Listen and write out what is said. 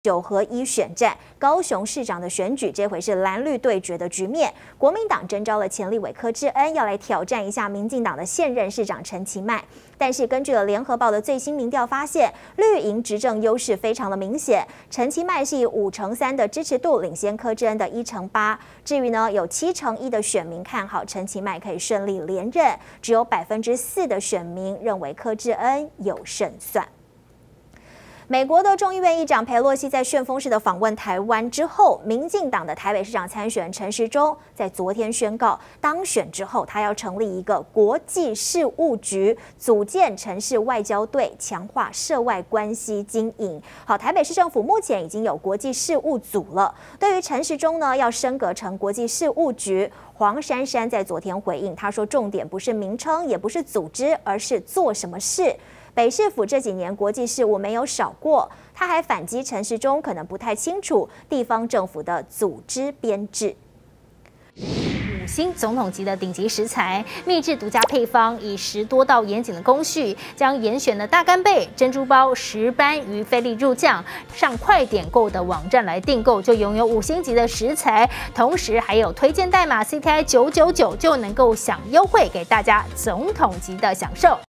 9合1选战，高雄市长的选举，这回是蓝绿对决的局面。国民党征召了前立委柯志恩，要来挑战一下民进党的现任市长陈其迈。但是根据了联合报的最新民调发现，绿营执政优势非常的明显，陈其迈是以5%3的支持度领先柯志恩的1%8。至于呢，有7%1的选民看好陈其迈可以顺利连任，只有4%的选民认为柯志恩有胜算。美国的众议院议长裴洛西在旋风式的访问台湾之后，民进党的台北市长参选陈时中在昨天宣告，当选之后，他要成立一个国际事务局，组建城市外交队，强化涉外关系经营。好，台北市政府目前已经有国际事务组了。对于陈时中呢，要升格成国际事务局，黄珊珊在昨天回应，他说重点不是名称，也不是组织，而是做什么事。北市府这几年国际事务没有少过，他还反击陈时中可能不太清楚地方政府的组织编制。 5星总统级的顶级食材，秘制独家配方，以10多道严谨的工序，将严选的大干贝、珍珠鲍、石斑鱼菲力入酱，上快点购的网站来订购，就拥有5星级的食材，同时还有推荐代码 CTI 999就能够享优惠，给大家总统级的享受。